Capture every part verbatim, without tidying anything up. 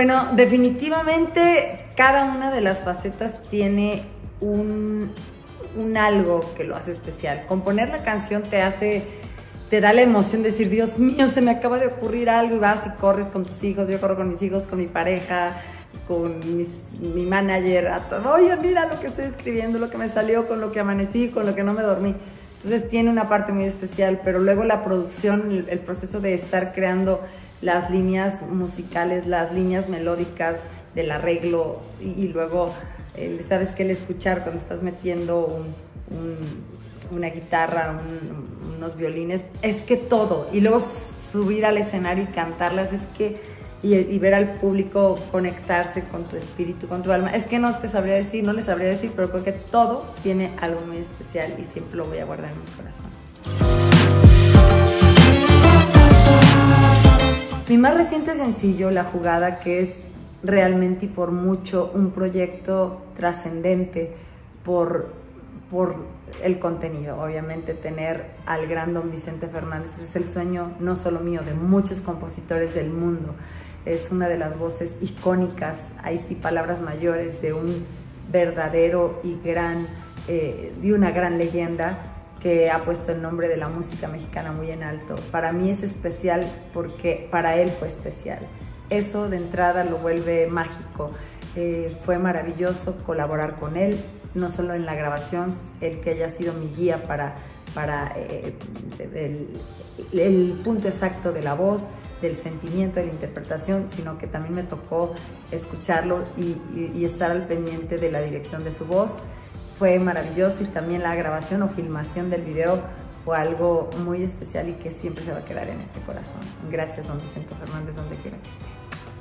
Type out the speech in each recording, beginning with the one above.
Bueno, definitivamente cada una de las facetas tiene un, un algo que lo hace especial. Componer la canción te hace, te da la emoción de decir, Dios mío, se me acaba de ocurrir algo, y vas y corres con tus hijos, yo corro con mis hijos, con mi pareja, con mis, mi manager, a todo. Oye, mira lo que estoy escribiendo, lo que me salió, con lo que amanecí, con lo que no me dormí. Entonces tiene una parte muy especial, pero luego la producción, el, el proceso de estar creando las líneas musicales, las líneas melódicas del arreglo, y, y luego, el, ¿sabes qué? El escuchar cuando estás metiendo un, un, una guitarra, un, unos violines, es que todo, y luego subir al escenario y cantarlas, es que, y, y ver al público conectarse con tu espíritu, con tu alma, es que no te sabría decir, no les sabría decir, pero creo que todo tiene algo muy especial y siempre lo voy a guardar en mi corazón. Mi más reciente sencillo, La Jugada, que es realmente y por mucho un proyecto trascendente por, por el contenido. Obviamente tener al gran don Vicente Fernández es el sueño no solo mío, de muchos compositores del mundo. Es una de las voces icónicas, ahí sí palabras mayores, de un verdadero y gran, eh, de una gran leyenda que ha puesto el nombre de la música mexicana muy en alto. Para mí es especial porque para él fue especial. Eso de entrada lo vuelve mágico. Eh, fue maravilloso colaborar con él, no solo en la grabación, el que haya sido mi guía para, para eh, el, el punto exacto de la voz, del sentimiento, de la interpretación, sino que también me tocó escucharlo y, y, y estar al pendiente de la dirección de su voz. Fue maravilloso, y también la grabación o filmación del video fue algo muy especial y que siempre se va a quedar en este corazón. Gracias, don Vicente Fernández, donde quiera que esté.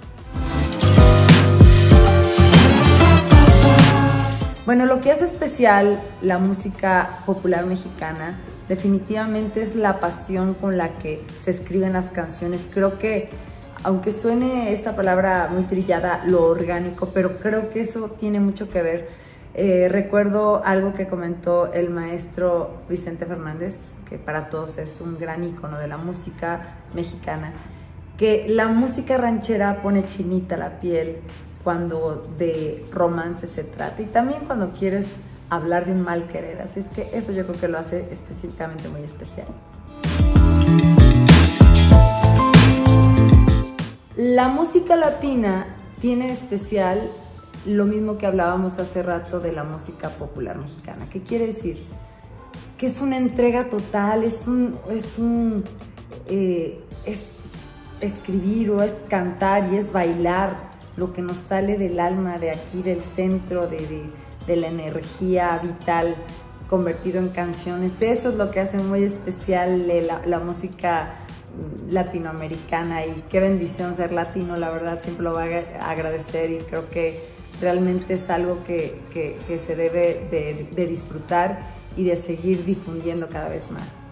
Bueno, lo que hace especial la música popular mexicana definitivamente es la pasión con la que se escriben las canciones. Creo que, aunque suene esta palabra muy trillada, lo orgánico, pero creo que eso tiene mucho que ver. Eh, recuerdo algo que comentó el maestro Vicente Fernández, que para todos es un gran ícono de la música mexicana, que la música ranchera pone chinita la piel cuando de romance se trata, y también cuando quieres hablar de un mal querer. Así es que eso yo creo que lo hace específicamente muy especial. La música latina tiene especial lo mismo que hablábamos hace rato de la música popular mexicana. ¿Qué quiere decir? Que es una entrega total, es un, es un eh, es escribir o es cantar y es bailar lo que nos sale del alma, de aquí, del centro, de, de, de la energía vital convertido en canciones. Eso es lo que hace muy especial la, la música latinoamericana, y qué bendición ser latino, la verdad siempre lo voy a agradecer, y creo que realmente es algo que, que, que se debe de, de disfrutar y de seguir difundiendo cada vez más.